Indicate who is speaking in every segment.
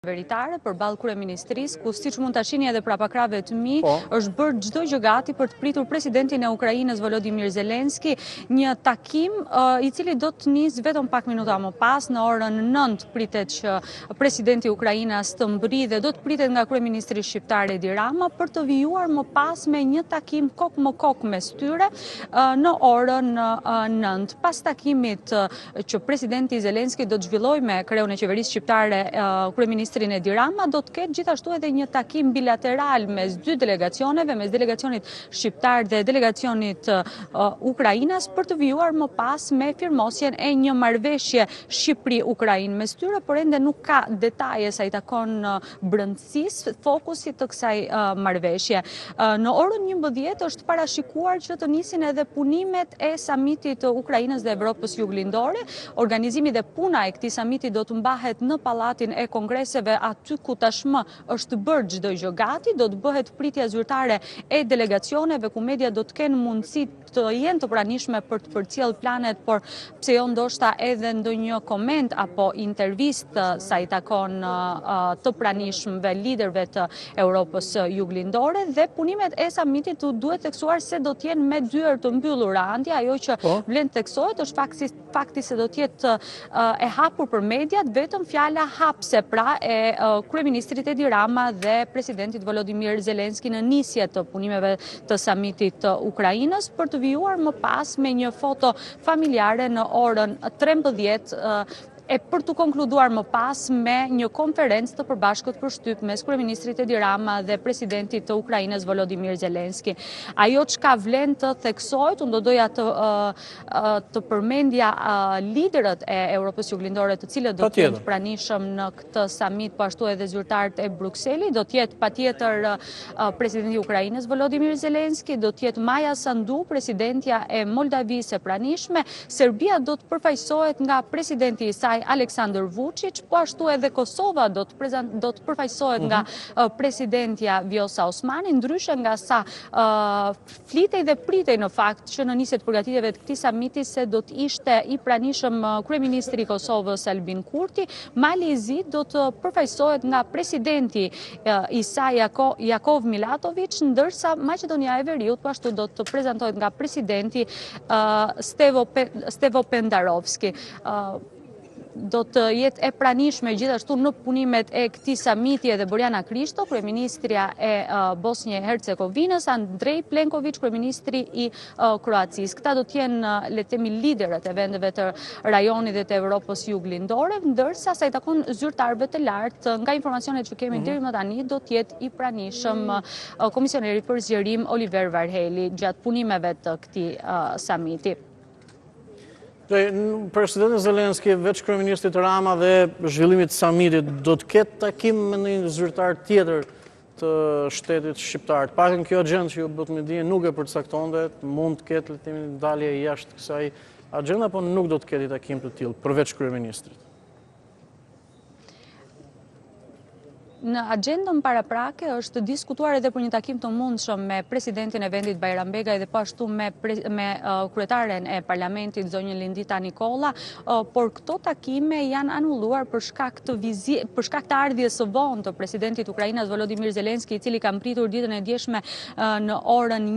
Speaker 1: qeveritare përballë kryeministrisë, ku siç mund ta shihni edhe prapa ekrave të mi, është bërë çdo gjë gati për të pritur presidentin e Ukrainës Volodymyr Zelensky, një takim i cili do të nisë vetëm pak minuta më pas. Në orën 9 pritet që presidenti i Ukrainës të mbërridhë dhe do të pritet nga kryeministri shqiptar Edi Rama për të vijuar më pas me një takim kokë më kokë mes tyre në orën 9. Pas takimit që presidenti Zelensky do të zhvillojë me Kreun e qeverisë shqiptare, kryeministrin Edi Rama, do të ketë gjithashtu edhe një takim bilateral mes dy delegacioneve, mes delegacionit shqiptar dhe delegacionit Ukrainas, për të vijuar më pas me firmosjen e një marrëveshje Shqipëri-Ukrainë mes tyre, por ende nuk ka detaje sa i takon brendësisë, fokusit të kësaj marrëveshje. Në orën 11 është parashikuar që të nisin edhe punimet e samitit të Ukrainës dhe Evropës Juglindore. Organizimi dhe puna e këtij samiti do të mbahet në pallatin e kongreseve, aty ku tashmë është bërë çdo gjë gati. Do të bëhet pritja zyrtare e delegacioneve, ku media do të kenë mundësi të jenë të pranishme për të përcjell planet, por pse jo ndoshta edhe ndonjë koment apo intervistë sa i takon të pranishmëve liderëve të Europës Juglindore. Dhe punimet e samitit duhet theksuar se do të jenë me dyer të mbyllura. Andja ajo që vlen theksohet është fakti se do të jetë e hapur për mediat vetëm fjala hapse, pra e kryeministrit Edi Rama dhe presidentit Volodymyr Zelensky në nisje të punimeve të samitit të Ukrainës, për të vijuar më pas me një foto familjare në orën 13 e për të konkluduar më pas me një konferencë të përbashkët për shtyp mes kryeministrit Edi Rama dhe presidentit të Ukrainës Volodymyr Zelensky. Ajo çka vlen të theksohet, unë do doja të përmendja liderët e Europës Juglindore, të cilët do të jenë pranishëm në këtë samit, po ashtu edhe zyrtarët e Brukselit. Do të jetë patjetër presidenti i Ukrainës Volodymyr Zelensky, do të jetë Maja Sandu, presidentja e Moldavisë e pranishme. Serbia do të përfaqësohet nga presidenti i saj Aleksandar Vučić, po ashtu edhe Kosova do të përfaqësohet nga presidentja Vjosa Osmani, ndryshe nga sa flitej dhe pritej në fakt që në nisjet përgatitjeve të këtij samiti se do të ishte i pranishëm kryeministri i Kosovës Albin Kurti. Mali i Zi do të përfaqësohet nga presidenti i saj Jakov Milatović, ndërsa Maqedonia e Veriut po ashtu do të prezantohet nga presidenti Stevo Pendarovski. Do të jetë e pranishme gjithashtu në punimet e këtij samiti edhe Borjana Krishto, kryeministrja e Bosnjë e Hercegovinës, Andrej Plenković, kryeministri i Kroacisë. Këta do të jenë, le të themi, liderët e vendeve të rajonit dhe të Evropës Juglindore, ndërsa sa i takon zyrtarëve të lartë, nga informacionet që kemi deri më tani, do të jetë i pranishëm komisioneri për zgjerim Oliver Varheli gjatë punimeve të këtij samiti.
Speaker 2: Presidenti Zelensky, veç kryeministrit Rama dhe zhvillimit të samitit, do të ketë takim me një zyrtar tjetër të shtetit shqiptar. Pakën kjo agjendë që ju bët me dije nuk e përcaktonte, mund të ketë dalje jashtë kësaj agjende, apo nuk do të ketë takim të tillë përveç kryeministrit.
Speaker 1: Në agjendën paraprake është diskutuar edhe për një takim të mundshëm me presidentin e vendit Bajram Begaj dhe po ashtu me kryetaren e parlamentit zonjën Lindita Nikolla, por këto takime janë anulluar për shkak të ardhjes së vonë të presidentit Ukrainës Volodymyr Zelensky, i cili ka mpritur ditën e djeshme në orën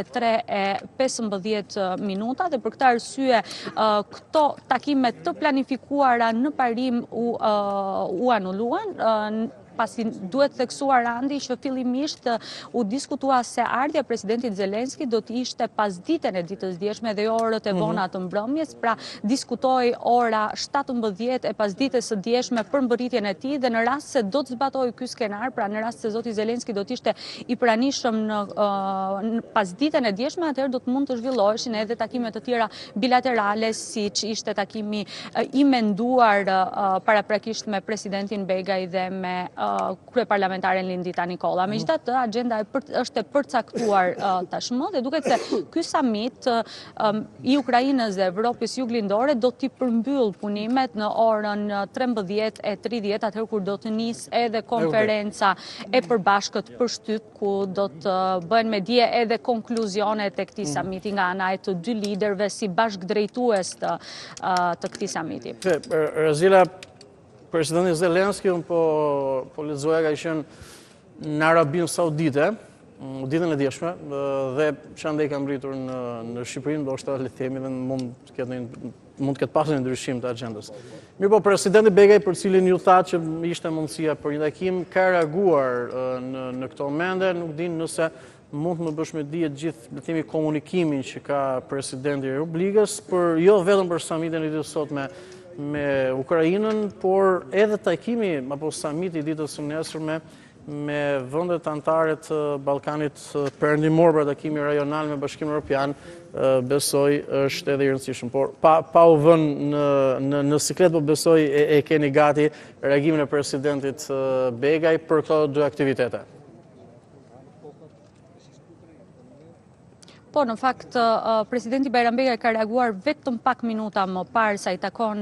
Speaker 1: 23:15 dhe për këtë arsye këto takime të planifikuara në parim u anulluan. Pasi duhet theksuar Andi që fillimisht u diskutua se ardhja presidentit Zelensky do të ishte pas ditën e ditës djeshme dhe jo orët e vona të mbrëmjes, pra diskutoi ora 17 e pas ditës së djeshme për mbërritjen e tij, dhe në rast se do të zbatojë ky skenar, pra në rast se zoti Zelensky do të ishte i pranishëm në pas ditën e djeshme, atëherë do të mund të zhvilloheshin edhe takime të tjera bilaterale, siç ishte takimi i menduar paraprakisht me presidentin Begaj dhe me kryeparlamentaren Lindita Nikolla. Megjithatë, agjenda është e përcaktuar tashmë dhe duket se ky samit i Ukrainës dhe Evropës Juglindore do t'i përmbyll punimet në orën 13:30, atëherë kur do të nisë edhe konferenca e përbashkët për shtyp, ku do të bëhen me dije edhe konkluzionet e këtij samiti nga ana e të dy liderëve si bashkëdrejtues të këtij samiti.
Speaker 2: Razila, Presidenti Zelensky po lexoja ka qenë në Arabinë Saudite, ditën e djeshme, dhe që andej ka mbritur në Shqipërinë, ndoshta le të themi dhe mund të ketë pasur një ndryshim të agjendës. Mirë po, presidenti Begaj, për cilin ju thatë që ishte mundësia për një takim, ka reaguar në këto mende, nuk din nëse mund të më bësh me dije gjithë, le të themi, komunikimin që ka presidenti i Republikës, për jo vetëm për samitin e ditës sot me Ukrainën, por edhe takimi apo samiti i ditës së nesërme me vendet anëtare të Ballkanit Perëndimor për takimi rajonal me Bashkimin Evropian, besoj është edhe i rëndësishëm. Por pa u vënë në siklet, po besoj e keni gati reagimin e presidentit Begaj për këto dy aktivitete.
Speaker 1: Po, në fakt, presidenti Bajram Begaj ka reaguar vetëm pak minuta më parë sa i takon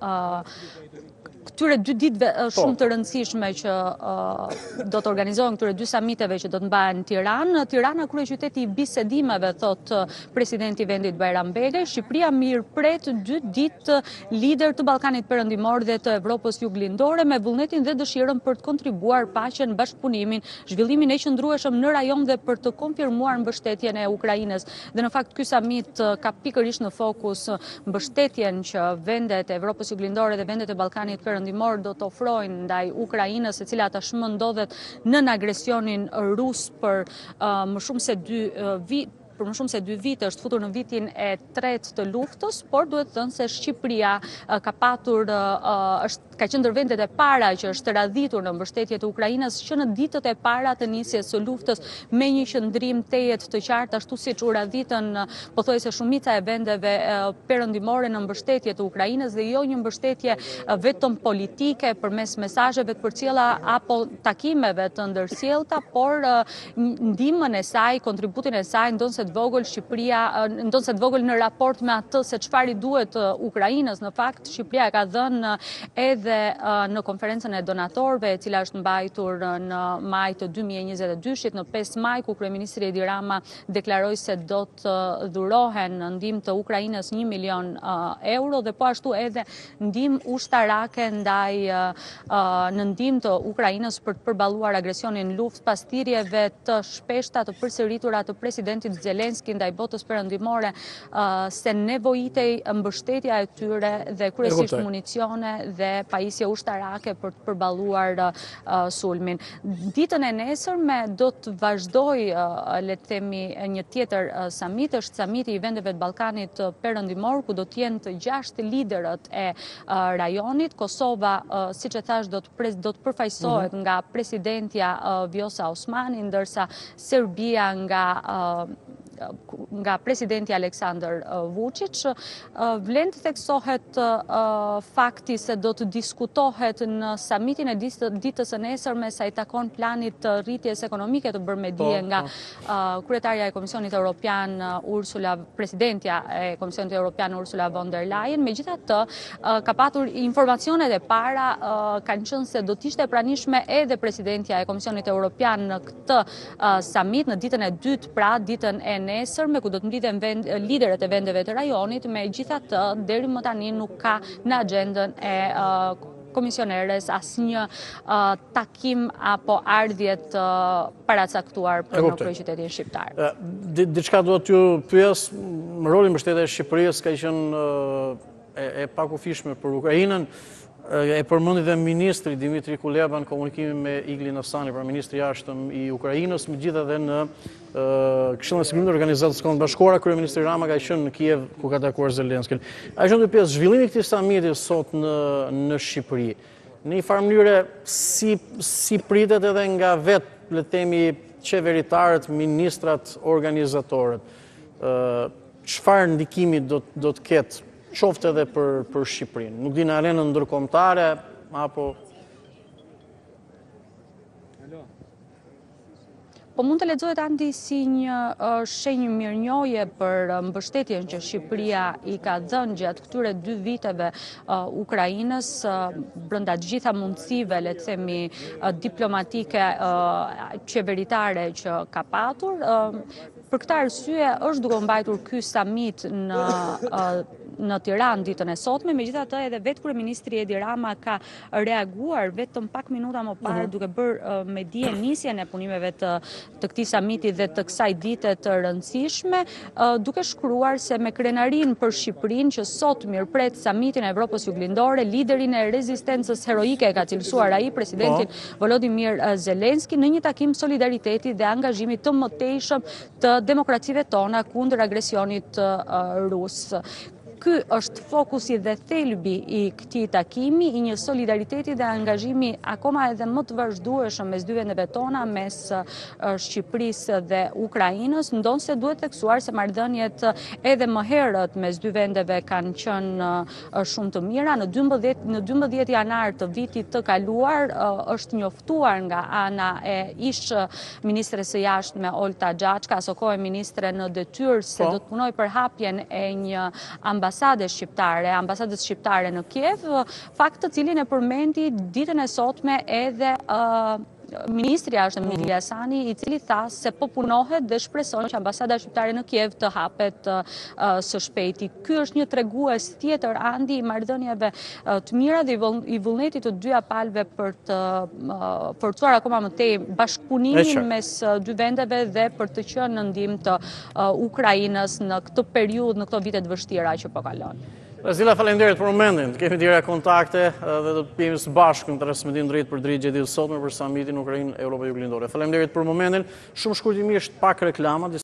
Speaker 1: këtyre dy ditëve shumë të rëndësishme që do të organizohen, këtyre dy samiteve që do të mbahen në Tiranë. Tirana kryeqyteti i bisedimeve, thot presidenti i vendit Bajram Begaj. Shqipëria mirë pret 2 ditë lider të Ballkanit Perëndimor dhe të Evropës Juglindore me vullnetin dhe dëshirën për të kontribuar paqen, bashkëpunimin, zhvillimin e qëndrueshëm në rajon dhe për të konfirmuar mbështetjen e Ukrainës. Dhe në fakt ky samit ka pikërisht në fokus mbështetjen që vendet e Evropës Juglindore dhe vendet e Ballkanit Perëndimor do të ofrojnë ndaj Ukrainës, e cila tashmë ndodhet nën agresionin rus për më shumë se 2 vite, është futur në vitin e 3 të luftës, por duhet thënë se Shqipëria ka patur, ka qenë ndër vendet e para që është radhitur në mbështetje të Ukrainës që në ditët e para të nisjes së luftës me një qëndrim tejet të qartë, ashtu siç u radhitën pothuajse shumica e vendeve perëndimore në mbështetje të Ukrainës dhe jo një mbështetje vetëm politike përmes mesazheve të përcjella apo takimeve të ndërsjellta, por ndihmën e saj, kontributin e saj ndonse të vogël Shqipëria, ndonse të vogël në raport me atë se çfarë i duhet Ukrainës. Në fakt Shqipëria ka dhënë edhe në konferencën e donatorëve, e cila është mbajtur në maj të 2022-shit, në 5 maj, ku kryeministri Edi Rama deklaroi se do të dhurohen në ndihmë të Ukrainës 1 milion euro dhe po ashtu edhe ndihmë ushtarake në ndihmë të Ukrainës për të përballuar agresionin në luftë pas thirrjeve të shpeshta të përsëritura të presidentit Zelenskyn ndaj botës perëndimore se nevojitej mbështetja e tyre dhe kryesisht municione dhe pajisje ushtarake për të përballuar sulmin. Ditën e nesërme do të vazhdoj, le të themi, një tjetër samit, është samiti i vendeve të Ballkanit Perëndimor, ku do të jenë të 6 liderët e rajonit. Kosova, siç e thash, do të përfaqësohet nga presidentja Vjosa Osmani, ndërsa Serbia nga presidenti Aleksandar Vučić. Vlen të theksohet fakti se do të diskutohet në samitin e ditës së nesërme sa i takon planit të rritjes ekonomike të bërë me dije nga kryetarja e Komisionit Evropian presidentja e Komisionit Evropian Ursula von der Leyen. Megjithatë, ka patur informacionet e para kanë qenë se do të ishte e pranishme edhe presidentja e Komisionit Evropian në këtë samit, në ditën e dytë, pra ditën e nesërme, ku do të mblidhen liderët e vendeve të rajonit. Megjithatë, deri më tani nuk ka në agjendën e komisioneres asnjë takim apo ardhje të paracaktuar për në kryeqytetin shqiptar.
Speaker 2: Diçka do t'ju pyes, rolin mbështetjes së Shqipërisë ka qenë e pakufishme për Ukrainën. E përmendi dhe ministri Dimitri Kuleba në komunikimin me Iglin Asani, pra ministri i jashtëm i Ukrainës, megjithatë në Këshillin e Sigurimit të Organizatës së Kombëve të Bashkuara, kryeministri Rama ka qenë në Kiev ku ka takuar Zelenskyn. Ai është një pjesë zhvillimi i këtij samiti sot në Shqipëri. Në një farë mënyrë si pritet edhe nga vetë, le të themi, qeveritarët, ministrat, organizatorët. Çfarë ndikimi do të ketë qoftë edhe për Shqipërinë? Nuk di në arenën ndërkombëtare, apo...
Speaker 1: Po mund të lexohet Andi si një shenjë mirënjohje për mbështetjen që Shqipëria i ka dhënë gjatë këtyre 2 viteve Ukrainës, brenda të gjitha mundësive, le të themi, diplomatike, qeveritare që ka patur. Për këtë arsye është duke mbajtur ky samit në Tiranë ditën e sotme. Megjithatë edhe vetë kryeministri Edi Rama ka reaguar vetëm pak minuta më parë duke bërë me dije nisjen e punimeve të këtij samiti dhe të kësaj dite të rëndësishme, duke shkruar se me Krenarin për Shqipërinë që sot mirëpret samitin e Evropës Juglindore, liderin e rezistencës heroike ka cilësuar ai presidentin Volodymyr Zelensky në një takim solidariteti dhe angazhimi të mëtejshëm të demokracive tona kundër agresionit rus. Ky është fokusi dhe thelbi i këtij takimi, i një solidariteti dhe angazhimi akoma edhe më të vazhdueshëm mes dy vendeve tona, mes Shqipërisë dhe Ukrainës, ndonse duhet theksuar se marrëdhëniet edhe më herët mes dy vendeve kanë qenë shumë të mira. Në 12 janar të vitit të kaluar është njoftuar nga ana e ish ministres së jashtme Olta Xhaçka, aso kohë ministre në detyrë, se do të punoj për hapjen e një ambasadës shqiptare në Kiev, fakt të cilin e përmendi ditën e sotme edhe ministri i jashtëm Asani, i cili tha se po punohet dhe shpreson që ambasada shqiptare në Kiev të hapet së shpejti. Ky është një tregues tjetër andi i marrëdhënieve të mira dhe i vullnetit të dyja palëve për të forcuar akoma më tej bashkëpunimin mes dy vendeve dhe për të qenë në ndihmë të Ukrainës në këtë periudhë, në këto vite të vështira që po kalon.
Speaker 2: Zila, faleminderit për momentin. Kemi tjera kontakte dhe do të jemi së bashku në transmetim drejt për drejt gjetjes sotme për samitin Ukrainë Evropa Juglindore. Faleminderit për momentin. Shumë shkurtimisht pak reklama.